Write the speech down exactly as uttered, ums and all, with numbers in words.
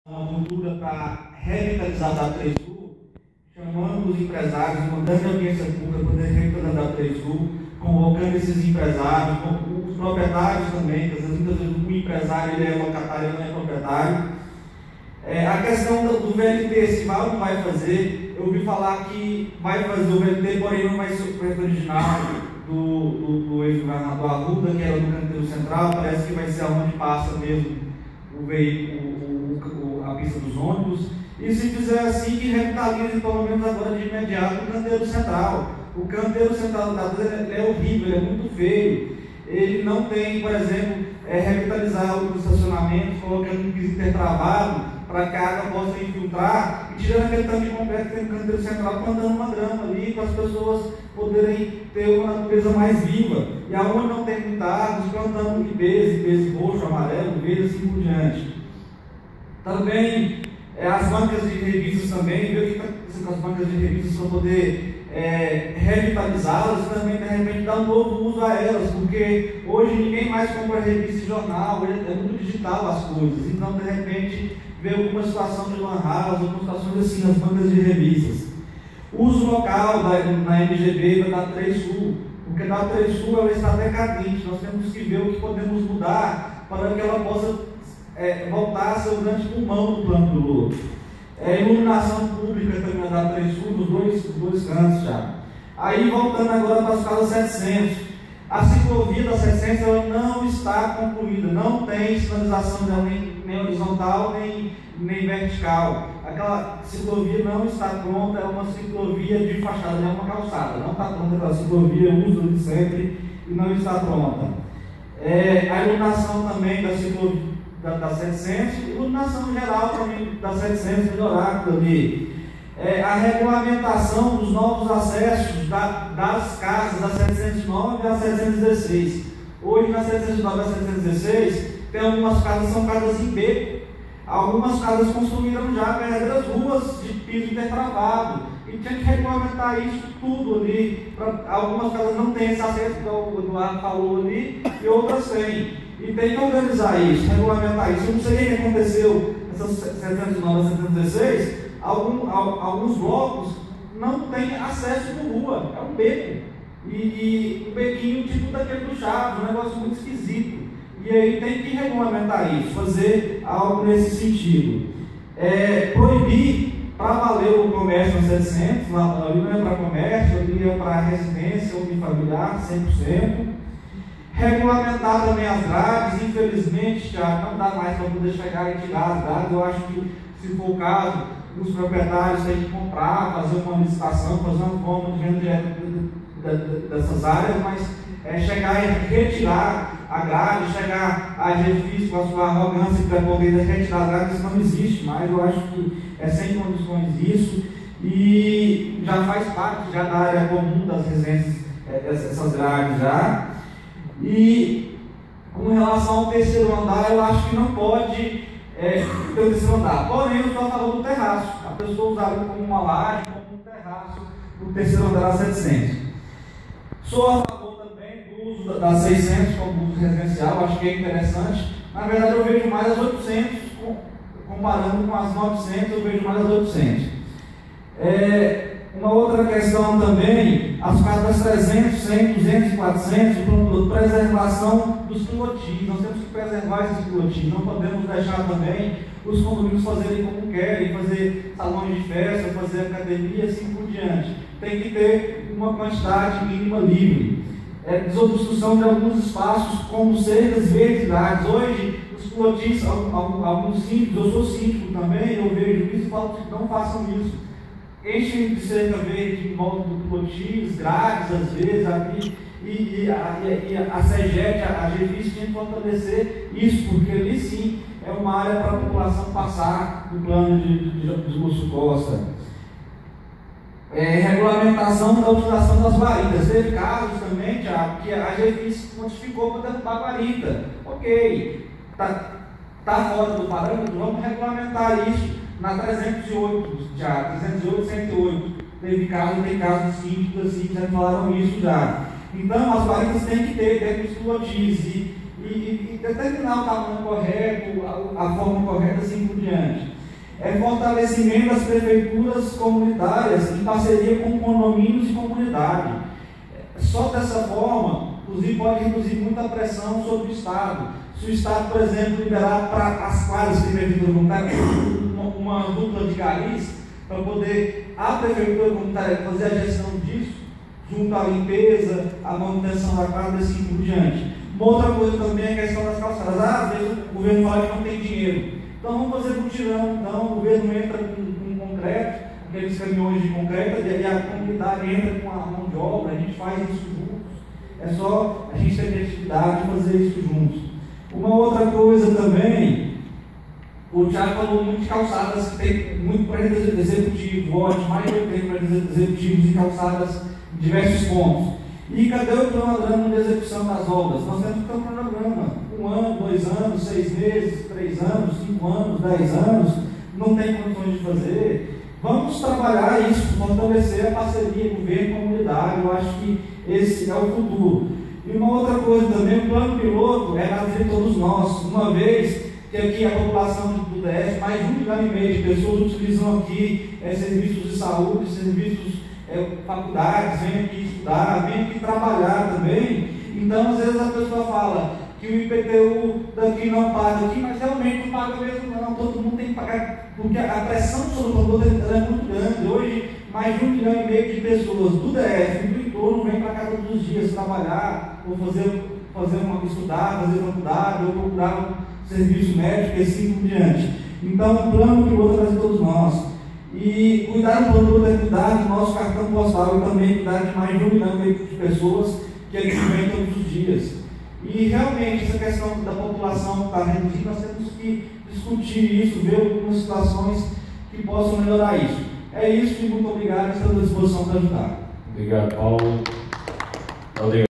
uma cultura para revitalizar a D A três Sul, chamando os empresários, mandando a audiência pública para poder revitalizar a D A três Sul, convocando esses empresários, os proprietários também, que às vezes, muitas vezes o empresário ele é locatário, ele não é proprietário. É, a questão do, do V L T, se vai ou não vai fazer, eu ouvi falar que vai fazer o V L T, porém não vai ser o projeto original do, do, do ex-governador Arruda, que era no Canteiro Central, parece que vai ser onde passa mesmo o veículo, o, o, a pista dos ônibus. E se fizer assim, que revitalize pelo menos agora de imediato o Canteiro Central. O Canteiro Central da Brasília é horrível, ele é muito feio. Ele não tem, por exemplo, é, revitalizar o estacionamento, colocando um piso intertravado para que a água possa infiltrar e tirando aquele tanque completo que tem no Canteiro Central, plantando uma grama ali para as pessoas poderem ter uma natureza mais viva. E aonde não tem muita árvore, plantando ibês, ibês roxo, amarelo, verde, assim por diante. Também é, as bancas de revistas também, ver o que está acontecendo com as bancas de revistas para poder É, revitalizá-las e também de repente dar um novo uso a elas, porque hoje ninguém mais compra revista e jornal, hoje é muito digital as coisas, então de repente vê alguma situação de lan house, algumas situações assim nas bancas de revistas. Uso local da, na M G B da D A três Sul, porque a D A três Sul ela está decadente, nós temos que ver o que podemos mudar para que ela possa é, voltar a ser o grande pulmão do plano do Lula. É, iluminação pública também na D A três Sul, nos dois, dois cantos já. Aí voltando agora para as casas setecentos, a ciclovia da setecentos ela não está concluída, não tem sinalização dela nem, nem horizontal nem, nem vertical. Aquela ciclovia não está pronta, é uma ciclovia de fachada, não é uma calçada, não está pronta aquela ciclovia, uso de sempre e não está pronta. É, a iluminação também da ciclovia Da, da setecentos, iluminação geral também da setecentos melhorar ali. É, a regulamentação dos novos acessos da, das casas da setecentos e nove a setecentos e dezesseis. Hoje na setecentos e nove a setecentos e dezesseis tem algumas casas que são casas em beco. Algumas casas construíram já verdadeiras ruas de piso intertravado e tinha que regulamentar isso tudo ali. Pra, algumas casas não têm esse acesso, que o Eduardo falou ali, e outras têm. E tem que organizar isso, regulamentar isso. Eu não sei o que aconteceu nessas setecentos e nove a setecentos e dezesseis, algum, alguns blocos não têm acesso por rua, é um beco. E, e um bequinho tipo daquele do Chaves, um negócio muito esquisito. E aí tem que regulamentar isso, fazer algo nesse sentido. É, proibir para valer o comércio nos setecentos, lá, ali não é para comércio, ali é para residência unifamiliar, cem por cento. Regulamentar também as grades, infelizmente já não dá mais para poder chegar e tirar as grades. Eu acho que, se for o caso, os proprietários têm que comprar, fazer uma licitação, fazer uma forma de venda direta dessas áreas, mas é, chegar e retirar a grade, chegar a Refis com a sua arrogância para poder retirar as grades, isso não existe mais. Eu acho que é sem condições isso e já faz parte já da área comum das residências, é, essas grades já. E com relação ao terceiro andar, eu acho que não pode é, ter o terceiro andar. Porém, eu estou falando do terraço. A pessoa usaria como uma laje, como um terraço no terceiro andar da setecentos. Sou a favor também do uso da seiscentos como uso residencial, acho que é interessante. Na verdade, eu vejo mais as oitocentos, comparando com as novecentos, eu vejo mais as oitocentos. É, Uma outra questão também, as casas trezentos, cem, duzentos e quatrocentos, preservação dos pilotis. Nós temos que preservar esses pilotis, não podemos deixar também os condomínios fazerem como querem, fazer salões de festa, fazer academia e assim por diante. Tem que ter uma quantidade mínima livre. É, desobstrução de alguns espaços, como cercas verticais. Hoje, os pilotis, alguns síndicos, eu sou síndico também, eu vejo isso e falo que não façam isso. Enchem de cerca verde em volta do pilotis, grades às vezes, aqui, e, e, a, e a, a SEGET, a, a Refis tinha que fortalecer isso, porque ali sim é uma área para a população passar do plano de, de, de, de Lúcio Costa. É, regulamentação da utilização das guaritas. Teve casos também, Thiago, que a Refis notificou para derrubar a guarita. Ok, está tá fora do parâmetro, vamos regulamentar isso. Na trezentos e oito, já, trezentos e oito, cento e oito, teve casos, tem casos síndicos assim, que já falaram isso já. Então, as guaritas têm que ter dentro dos pilotis e, e, e determinar o tamanho correto, a, a forma correta, assim por diante. é fortalecimento das prefeituras comunitárias em parceria com condomínios e comunidade. Só dessa forma, inclusive, pode reduzir muita pressão sobre o Estado. Se o Estado, por exemplo, liberar para as quadras de prefeitura comunitária uma, uma dupla de garis, para poder a prefeitura comunitária fazer a gestão disso, junto à limpeza, à manutenção da quadra e assim por diante. Uma outra coisa também é a questão das calçadas. Ah, às vezes o governo fala que não tem dinheiro. Então vamos fazer mutirão. Então o governo entra com, com concreto, aqueles caminhões de concreto, e a comunidade entra com a mão de obra, a gente faz isso juntos. É só a gente ter criatividade de fazer isso juntos. Uma outra coisa também, o Thiago falou muito de calçadas, que tem muito projeto executivo, ótimo, mais de oitenta projetos executivos e calçadas em diversos pontos. E cadê o cronograma de execução das obras? Nós temos que ter um cronograma, um ano, dois anos, seis meses, três anos, cinco anos, dez anos, não tem condições de fazer. Vamos trabalhar isso, fortalecer a parceria governo e comunidade. Eu acho que esse é o futuro. E uma outra coisa também, o plano piloto é na vida de todos nós. Uma vez que aqui a população do D F, mais de um milhão e meio de pessoas utilizam aqui é, serviços de saúde, serviços É, faculdades, vem aqui estudar, vem aqui trabalhar também. Então, às vezes a pessoa fala que o I P T U daqui não paga aqui, mas realmente não paga mesmo não, todo mundo tem que pagar, porque a pressão sobre o produto é muito grande. Hoje, mais de um milhão e meio de pessoas do D F e do entorno vêm para cá todos os dias trabalhar, ou fazer, fazer uma, estudar, fazer faculdade, ou procurar um serviço médico e assim por diante. Então, o plano piloto é de todos nós. E cuidar do produto é cuidar do nosso cartão postal e também cuidar de mais de um milhão de pessoas que aqui vêm todos os dias. E realmente essa questão da população que está reduzindo, nós temos que discutir isso, ver algumas situações que possam melhorar isso. É isso e muito obrigado, estou à disposição para ajudar. Obrigado, Paulo. Obrigado.